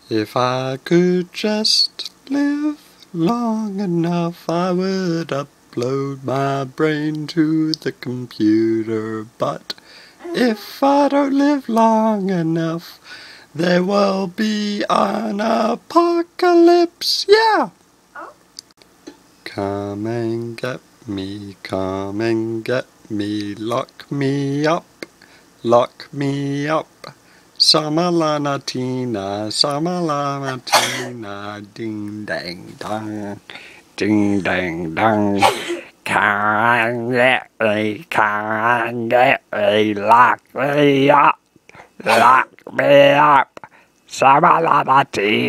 If I could just live long enough, I would upload my brain to the computer. But if I don't live long enough, there will be an apocalypse, yeah! Come and get me, come and get me, lock me up, lock me up. Samalana Tina, Samalana Tina, ding dang dong, ding dang dong. Come and get me, lock me up, lock me up. Samalana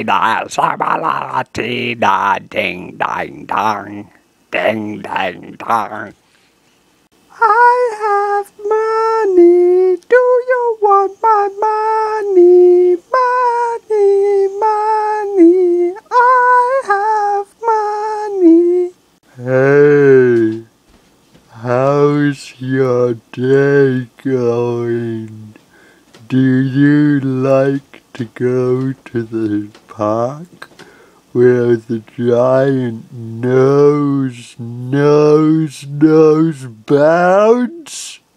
Tina, ding dang dong, ding dang dong. I have money, do you want my money? Money, money, I have money. Hey, how's your day going? Do you like to go to the park where the giant nose bounce?